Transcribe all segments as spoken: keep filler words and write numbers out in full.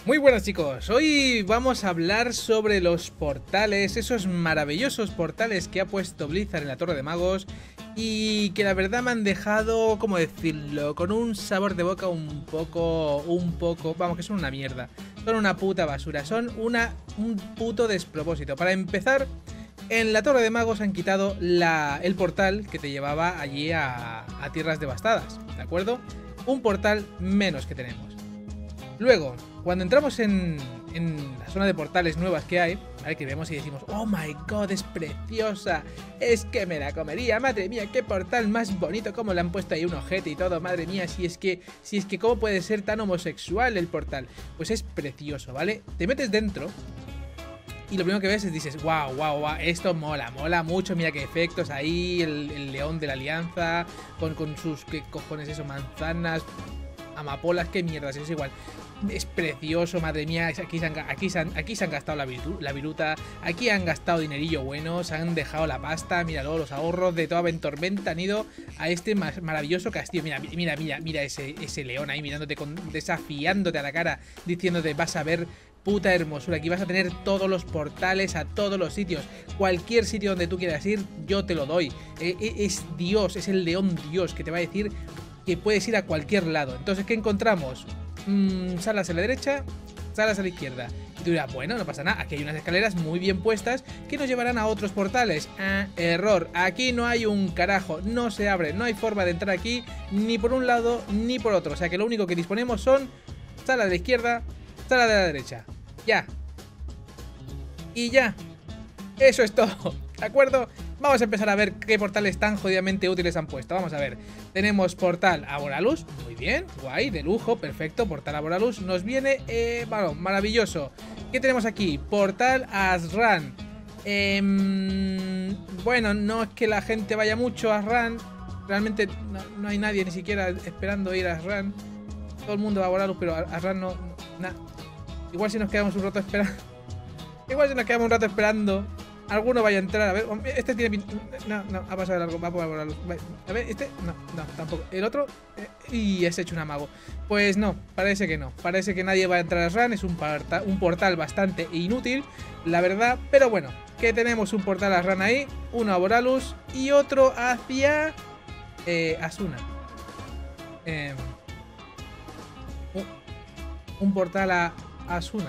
Muy buenas chicos, hoy vamos a hablar sobre los portales, esos maravillosos portales que ha puesto Blizzard en la Torre de Magos y que la verdad me han dejado, ¿cómo decirlo?, con un sabor de boca un poco, un poco, vamos que son una mierda, son una puta basura, son una, un puto despropósito. Para empezar, en la Torre de Magos han quitado la, el portal que te llevaba allí a, a Tierras Devastadas, ¿de acuerdo? Un portal menos que tenemos. Luego, cuando entramos en, en la zona de portales nuevas que hay, ¿vale? Que vemos y decimos, oh my god, es preciosa, es que me la comería, madre mía, qué portal más bonito, cómo le han puesto ahí un ojete y todo, madre mía, si es que, si es que cómo puede ser tan homosexual el portal. Pues es precioso, ¿vale? Te metes dentro y lo primero que ves es dices, wow, wow, wow, esto mola, mola mucho, mira qué efectos ahí, el, el león de la alianza, con, con sus, qué cojones eso, manzanas, amapolas, qué mierdas, es igual. Es precioso, madre mía, aquí se han, aquí se han, aquí se han gastado la, viru, la viruta, aquí han gastado dinerillo bueno, se han dejado la pasta, míralo, los ahorros de toda Ventormenta han ido a este maravilloso castillo. Mira, mira, mira, mira ese, ese león ahí mirándote, con, desafiándote a la cara, diciéndote vas a ver puta hermosura, aquí vas a tener todos los portales a todos los sitios, cualquier sitio donde tú quieras ir, yo te lo doy. Eh, es Dios, es el león Dios que te va a decir que puedes ir a cualquier lado. Entonces, ¿qué encontramos? Mm, salas a la derecha, salas a la izquierda. Y tú dirás, bueno, no pasa nada, aquí hay unas escaleras muy bien puestas que nos llevarán a otros portales. Ah, error, aquí no hay un carajo, no se abre, no hay forma de entrar aquí ni por un lado ni por otro. O sea que lo único que disponemos son sala de la izquierda, sala de la derecha. Ya. Y ya. Eso es todo, ¿de acuerdo? Vamos a empezar a ver qué portales tan jodidamente útiles han puesto. Vamos a ver. Tenemos portal a Boralus. Muy bien, guay, de lujo, perfecto. Portal a Boralus nos viene, eh, bueno, maravilloso. ¿Qué tenemos aquí? Portal a Azran. Eh, bueno, no es que la gente vaya mucho a Azran. Realmente no, no hay nadie ni siquiera esperando ir a Azran. Todo el mundo va a Boralus, pero a Azran no, no nah. Igual si nos quedamos un rato esperando. Igual si nos quedamos un rato esperando. Alguno vaya a entrar, a ver, este tiene pinta. No, no, ha pasado de largo, va a poder volarlo. A ver, este, no, no, tampoco. El otro, eh, y es hecho un amago. Pues no, parece que no. Parece que nadie va a entrar a Ran, es un, porta, un portal bastante inútil, la verdad. Pero bueno, que tenemos un portal a Ran ahí, uno a Boralus y otro hacia eh, Asuna. Eh, un portal a Asuna.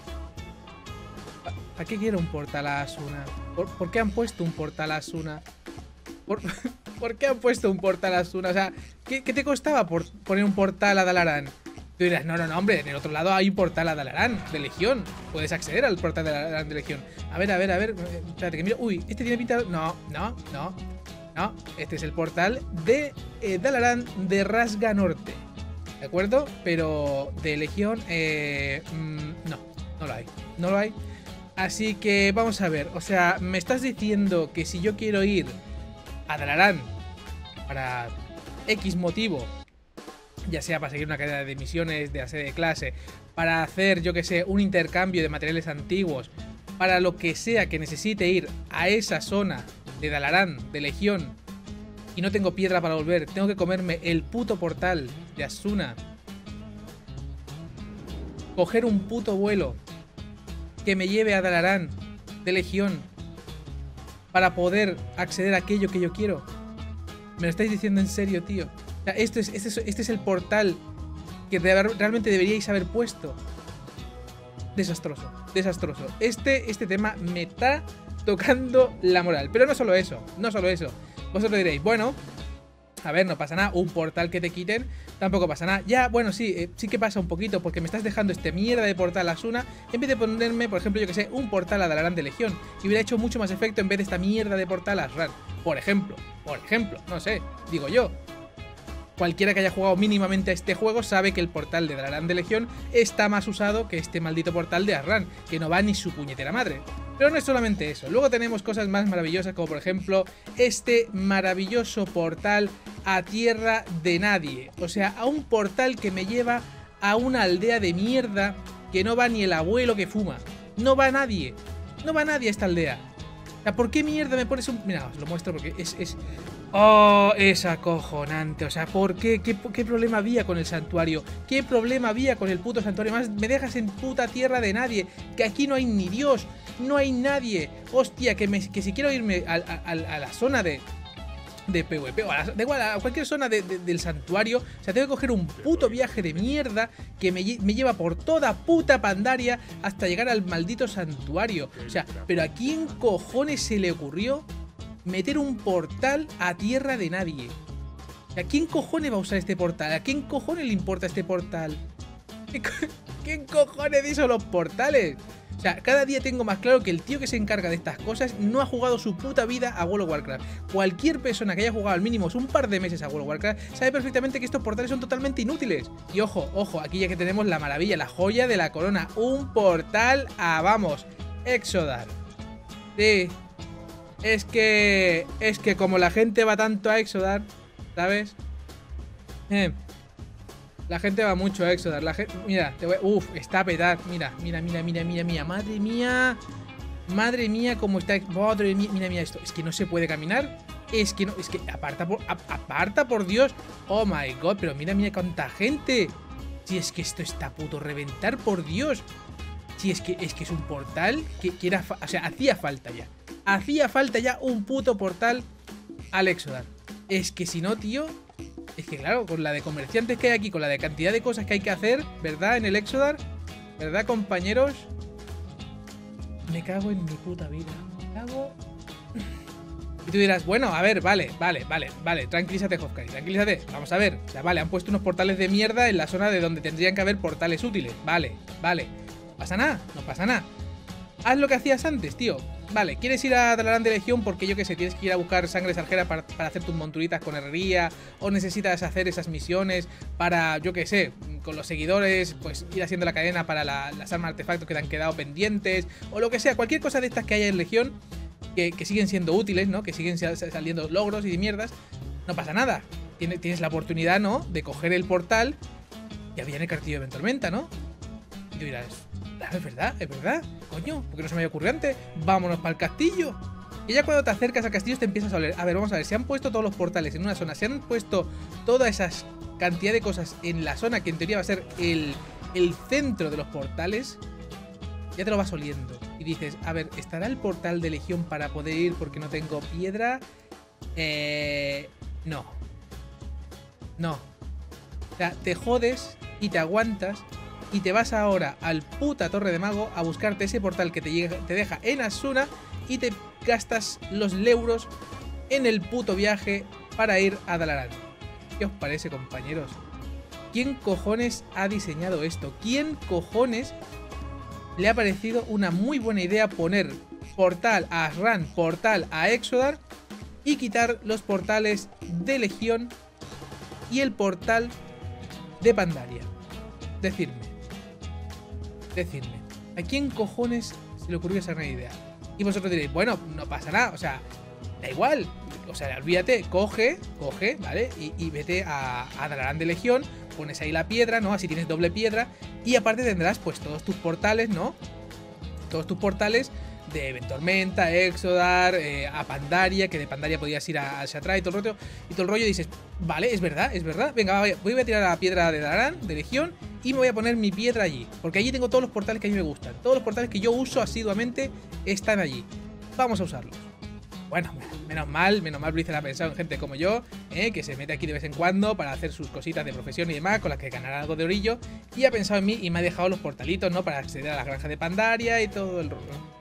¿A qué quiere un portal a Asuna? ¿Por, ¿Por qué han puesto un portal a Asuna? ¿Por, ¿Por qué han puesto un portal a Asuna? O sea, ¿qué, qué te costaba por poner un portal a Dalaran? Tú dirás, no, no, no, hombre, en el otro lado hay un portal a Dalaran de Legión. Puedes acceder al portal de Dalaran de Legión. A ver, a ver, a ver. Espérate que miro. Uy, este tiene pinta. No, no, no. No, este es el portal de eh, Dalaran de Rasga Norte. ¿De acuerdo? Pero de Legión, eh, mmm, no, no lo hay. No lo hay. Así que vamos a ver, o sea, me estás diciendo que si yo quiero ir a Dalaran para X motivo, ya sea para seguir una cadena de misiones, de hacer de clase, para hacer, yo que sé, un intercambio de materiales antiguos, para lo que sea que necesite ir a esa zona de Dalaran, de Legión, y no tengo piedra para volver, tengo que comerme el puto portal de Asuna, coger un puto vuelo que me lleve a Dalaran de Legión para poder acceder a aquello que yo quiero. ¿Me lo estáis diciendo en serio, tío? O sea, esto es, este, es, este es el portal que realmente deberíais haber puesto. Desastroso, desastroso. Este, este tema me está tocando la moral. Pero no solo eso, no solo eso. Vosotros diréis, bueno, a ver, no pasa nada, un portal que te quiten, tampoco pasa nada. Ya, bueno, sí, eh, sí que pasa un poquito, porque me estás dejando este mierda de portal a Asuna, en vez de ponerme, por ejemplo, yo que sé, un portal a Dalaran de Legión, que hubiera hecho mucho más efecto en vez de esta mierda de portal a Asran. Por ejemplo, por ejemplo, no sé, digo yo. Cualquiera que haya jugado mínimamente a este juego sabe que el portal de Dalaran de Legión está más usado que este maldito portal de Asran, que no va ni su puñetera madre. Pero no es solamente eso, luego tenemos cosas más maravillosas como por ejemplo este maravilloso portal a Tierra de Nadie. O sea, a un portal que me lleva a una aldea de mierda que no va ni el abuelo que fuma. No va nadie, no va nadie a esta aldea. O sea, ¿por qué mierda me pones un...? Mira, os lo muestro porque es... es... Oh, es acojonante. O sea, ¿por qué? ¿Qué, qué problema había con el santuario? ¿Qué problema había con el puto santuario? Más me dejas en puta tierra de nadie. Que aquí no hay ni Dios. No hay nadie. Hostia, que, me, que si quiero irme a, a, a la zona de... de PvP, o a la, da igual, a cualquier zona de, de, del santuario. O sea, tengo que coger un puto viaje de mierda que me, me lleva por toda puta Pandaria hasta llegar al maldito santuario. O sea, pero ¿a quién cojones se le ocurrió meter un portal a tierra de nadie? ¿A quién cojones va a usar este portal? ¿A quién cojones le importa este portal? ¿Quién cojones hizo los portales? O sea, cada día tengo más claro que el tío que se encarga de estas cosas no ha jugado su puta vida a World of Warcraft. Cualquier persona que haya jugado al mínimo un par de meses a World of Warcraft sabe perfectamente que estos portales son totalmente inútiles. Y ojo, ojo, aquí ya que tenemos la maravilla, la joya de la corona. Un portal a, vamos, Exodar. Sí. Es que... Es que como la gente va tanto a Exodar, ¿sabes? Eh... La gente va mucho a Exodar. La gente, mira, te voy, uf, está a petar. Mira, mira, mira, mira, mira, mira. Madre mía. Madre mía, cómo está. Madre mía, mira, mira esto. Es que no se puede caminar. Es que no, es que aparta por, aparta por Dios. Oh my god, pero mira, mira cuánta gente. Si es que esto está a puto reventar, por Dios. Si es que es que es un portal que, que era, o sea, hacía falta ya. Hacía falta ya un puto portal al Exodar. Es que si no, tío. Es que claro, con la de comerciantes que hay aquí, con la de cantidad de cosas que hay que hacer, ¿verdad? En el Exodar, ¿verdad, compañeros? Me cago en mi puta vida. Me cago... Y tú dirás, bueno, a ver, vale, vale, vale, vale, tranquilízate, Hofkai, tranquilízate. Vamos a ver, o sea, vale, han puesto unos portales de mierda en la zona de donde tendrían que haber portales útiles. Vale, vale. No pasa nada, no pasa nada. Haz lo que hacías antes, tío. Vale, ¿quieres ir a Dalaran de Legión? Porque yo que sé, tienes que ir a buscar sangre sarjera para, para hacer tus monturitas con herrería. O necesitas hacer esas misiones para, yo que sé, con los seguidores, pues ir haciendo la cadena para la, las armas artefactos que te han quedado pendientes. O lo que sea, cualquier cosa de estas que haya en Legión que, que siguen siendo útiles, ¿no? Que siguen saliendo logros y mierdas. No pasa nada. Tienes, tienes la oportunidad, ¿no? De coger el portal y había en el castillo de Ventormenta, ¿no? Y tú dirás... Claro, es verdad, es verdad. Coño, ¿por qué no se me había ocurrido antes? Vámonos para el castillo. Y ya cuando te acercas al castillo te empiezas a oler. A ver, vamos a ver, se han puesto todos los portales en una zona. Se han puesto toda esa cantidad de cosas en la zona que en teoría va a ser el, el centro de los portales. Ya te lo vas oliendo. Y dices, a ver, ¿estará el portal de Legión para poder ir porque no tengo piedra? Eh... No. No. O sea, te jodes y te aguantas. Y te vas ahora al puta Torre de Mago a buscarte ese portal que te, llega, te deja en Asuna y te gastas los leuros en el puto viaje para ir a Dalaran. ¿Qué os parece, compañeros? ¿Quién cojones ha diseñado esto? ¿Quién cojones le ha parecido una muy buena idea poner portal a Asran, portal a Exodar y quitar los portales de Legión y el portal de Pandaria? Decidme. Decidme, ¿a quién cojones se le ocurrió esa gran idea? Y vosotros diréis, bueno, no pasa nada, o sea, da igual, o sea, olvídate, coge, coge, ¿vale? Y, y vete a, a Dalaran de Legión, pones ahí la piedra, ¿no? Así tienes doble piedra, y aparte tendrás, pues, todos tus portales, ¿no? Todos tus portales de Ventormenta, Exodar, eh, a Pandaria, que de Pandaria podías ir a, a Shattrath y todo el rollo, y todo el rollo, y dices, vale, es verdad, es verdad, venga, voy, voy a tirar la piedra de Dalaran, de Legión, y me voy a poner mi piedra allí, porque allí tengo todos los portales que a mí me gustan, todos los portales que yo uso asiduamente están allí, vamos a usarlos. Bueno, menos mal, menos mal Blizzard ha pensado en gente como yo, eh, que se mete aquí de vez en cuando para hacer sus cositas de profesión y demás, con las que ganará algo de orillo, y ha pensado en mí y me ha dejado los portalitos, ¿no? Para acceder a la granja de Pandaria y todo el rollo.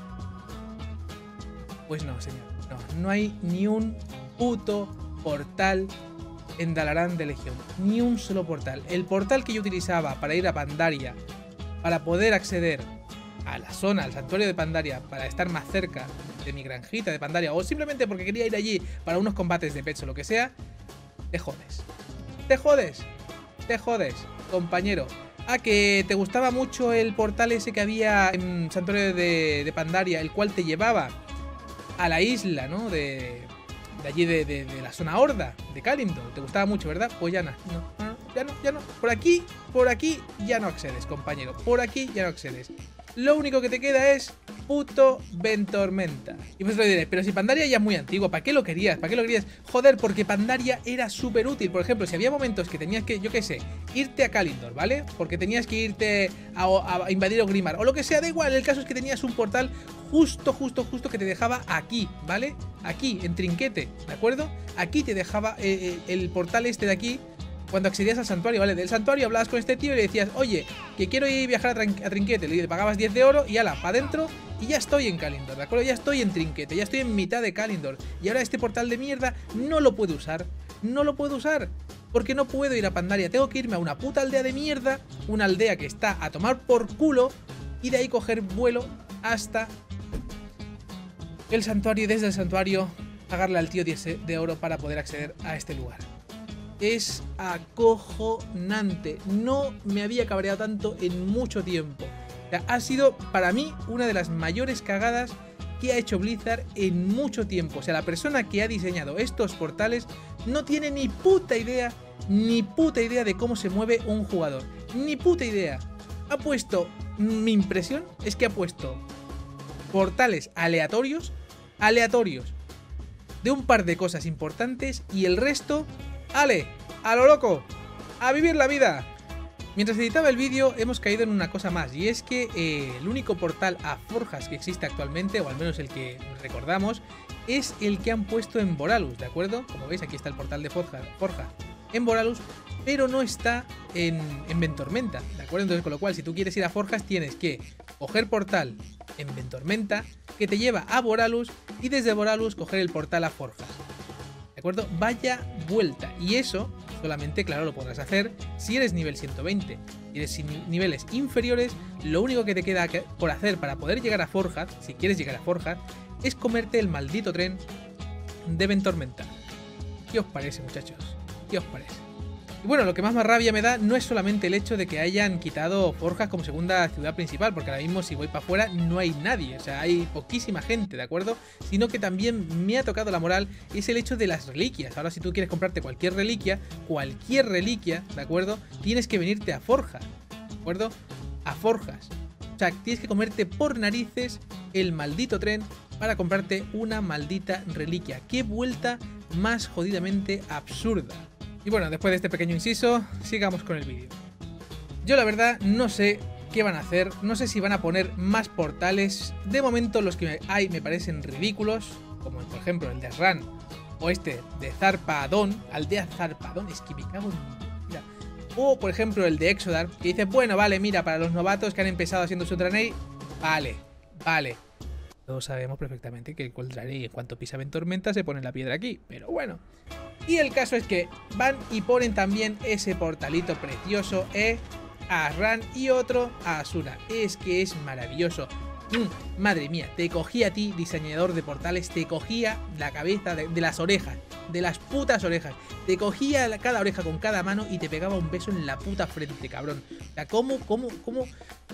Pues no, señor, no, no hay ni un puto portal en Dalaran de Legión, ni un solo portal. El portal que yo utilizaba para ir a Pandaria, para poder acceder a la zona, al santuario de Pandaria, para estar más cerca de mi granjita de Pandaria, o simplemente porque quería ir allí para unos combates de pets o lo que sea, te jodes, te jodes, te jodes, compañero. Ah, que te gustaba mucho el portal ese que había en santuario de, de Pandaria, el cual te llevaba a la isla, ¿no? De, de allí, de, de, de la zona horda, de Kalimdor. Te gustaba mucho, ¿verdad? Pues ya no, no, no, ya no, ya no. Por aquí, por aquí ya no accedes, compañero. Por aquí ya no accedes. Lo único que te queda es puto Ventormenta. Y vosotros diréis, pero si Pandaria ya es muy antiguo, ¿para qué lo querías? ¿Para qué lo querías? Joder, porque Pandaria era súper útil. Por ejemplo, si había momentos que tenías que, yo qué sé, irte a Kalimdor, ¿vale? Porque tenías que irte a, a, a invadir Orgrimmar o lo que sea, da igual. El caso es que tenías un portal justo, justo, justo que te dejaba aquí, ¿vale? Aquí, en Trinquete, ¿de acuerdo? Aquí te dejaba eh, el portal este de aquí. Cuando accedías al santuario, ¿vale? Del santuario hablabas con este tío y le decías, oye, que quiero ir a viajar a, a Trinquete. Le pagabas diez de oro y ala, para adentro y ya estoy en Kalimdor, ¿de acuerdo? Ya estoy en Trinquete, ya estoy en mitad de Kalimdor. Y ahora este portal de mierda no lo puedo usar. No lo puedo usar. Porque no puedo ir a Pandaria. Tengo que irme a una puta aldea de mierda. Una aldea que está a tomar por culo. Y de ahí coger vuelo hasta el santuario. Y desde el santuario pagarle al tío diez de oro para poder acceder a este lugar. Es acojonante. No me había cabreado tanto en mucho tiempo. O sea, ha sido para mí una de las mayores cagadas que ha hecho Blizzard en mucho tiempo. O sea, la persona que ha diseñado estos portales no tiene ni puta idea, ni puta idea de cómo se mueve un jugador. Ni puta idea. Ha puesto, mi impresión es que ha puesto portales aleatorios, aleatorios, de un par de cosas importantes y el resto... ¡Ale! ¡A lo loco! ¡A vivir la vida! Mientras editaba el vídeo hemos caído en una cosa más, y es que eh, el único portal a forjas que existe actualmente, o al menos el que recordamos, es el que han puesto en Boralus, ¿de acuerdo? Como veis, aquí está el portal de Forja, Forja en Boralus, pero no está en, en Ventormenta, ¿de acuerdo? Entonces, con lo cual, si tú quieres ir a Forjas, tienes que coger portal en Ventormenta, que te lleva a Boralus, y desde Boralus coger el portal a Forjas. ¿De acuerdo? Vaya vuelta. Y eso solamente, claro, lo podrás hacer si eres nivel ciento veinte. Si eres niveles inferiores, lo único que te queda por hacer para poder llegar a Forjat, si quieres llegar a Forjat, es comerte el maldito tren de Ventormenta. ¿Qué os parece, muchachos? ¿Qué os parece? Y bueno, lo que más más rabia me da no es solamente el hecho de que hayan quitado Forjas como segunda ciudad principal, porque ahora mismo si voy para afuera no hay nadie, o sea, hay poquísima gente, ¿de acuerdo? Sino que también me ha tocado la moral es el hecho de las reliquias. Ahora si tú quieres comprarte cualquier reliquia, cualquier reliquia, ¿de acuerdo? Tienes que venirte a Forjas, ¿de acuerdo? A Forjas. O sea, tienes que comerte por narices el maldito tren para comprarte una maldita reliquia. ¡Qué vuelta más jodidamente absurda! Y bueno, después de este pequeño inciso, sigamos con el vídeo. Yo la verdad no sé qué van a hacer, no sé si van a poner más portales. De momento los que hay me parecen ridículos, como por ejemplo el de Asran o este de Zarpadón, aldea Zarpadón, es que me cago en... Mira. O por ejemplo el de Exodar, que dice, bueno, vale, mira, para los novatos que han empezado haciendo su Draenei, vale, vale. Todos sabemos perfectamente que el Draenei en cuanto pisa Ventormenta se pone la piedra aquí, pero bueno. Y el caso es que van y ponen también ese portalito precioso eh, a Asran y otro a Asuna. Es que es maravilloso. Mm, madre mía, te cogía a ti, diseñador de portales, te cogía la cabeza de, de las orejas, de las putas orejas. Te cogía la, cada oreja con cada mano y te pegaba un beso en la puta frente, cabrón. O sea, ¿cómo, cómo, cómo?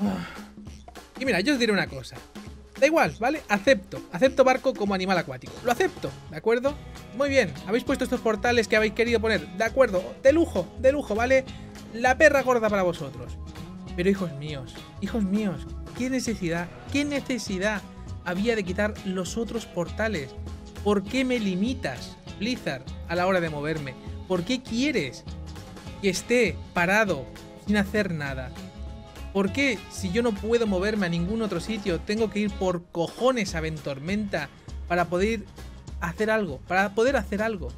Oh. Y mira, yo os diré una cosa. Da igual, ¿vale? Acepto. Acepto barco como animal acuático. Lo acepto, ¿de acuerdo? Muy bien. Habéis puesto estos portales que habéis querido poner. De acuerdo. De lujo, de lujo, ¿vale? La perra gorda para vosotros. Pero hijos míos, hijos míos, ¿qué necesidad, qué necesidad había de quitar los otros portales? ¿Por qué me limitas, Blizzard, a la hora de moverme? ¿Por qué quieres que esté parado sin hacer nada? ¿Por qué, si yo no puedo moverme a ningún otro sitio, tengo que ir por cojones a Ventormenta para poder hacer algo? Para poder hacer algo.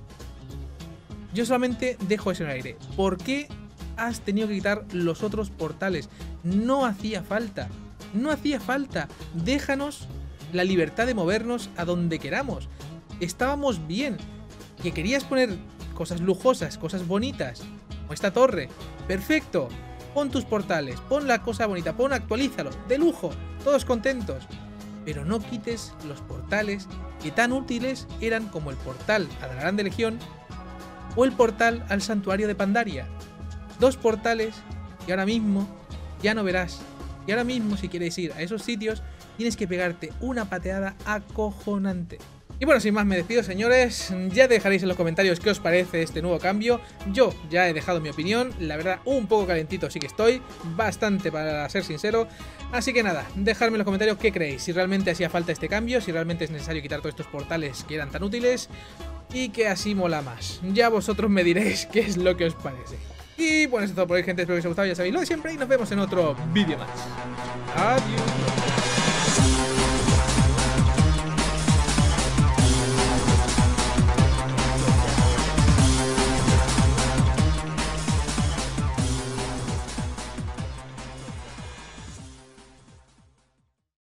Yo solamente dejo eso en el aire. ¿Por qué has tenido que quitar los otros portales? No hacía falta. No hacía falta. Déjanos la libertad de movernos a donde queramos. Estábamos bien. Que querías poner cosas lujosas, cosas bonitas, como esta torre. Perfecto. Pon tus portales, pon la cosa bonita, pon, actualízalo, de lujo, todos contentos. Pero no quites los portales que tan útiles eran como el portal a la Grande Legión o el portal al Santuario de Pandaria. Dos portales que ahora mismo ya no verás. Y ahora mismo, si quieres ir a esos sitios, tienes que pegarte una pateada acojonante. Y bueno, sin más me despido, señores. Ya dejaréis en los comentarios qué os parece este nuevo cambio. Yo ya he dejado mi opinión. La verdad, un poco calentito sí que estoy. Bastante, para ser sincero. Así que nada, dejadme en los comentarios qué creéis. Si realmente hacía falta este cambio. Si realmente es necesario quitar todos estos portales que eran tan útiles. Y que así mola más. Ya vosotros me diréis qué es lo que os parece. Y bueno, eso es todo por hoy, gente. Espero que os haya gustado. Ya sabéis lo de siempre. Y nos vemos en otro vídeo más. Adiós.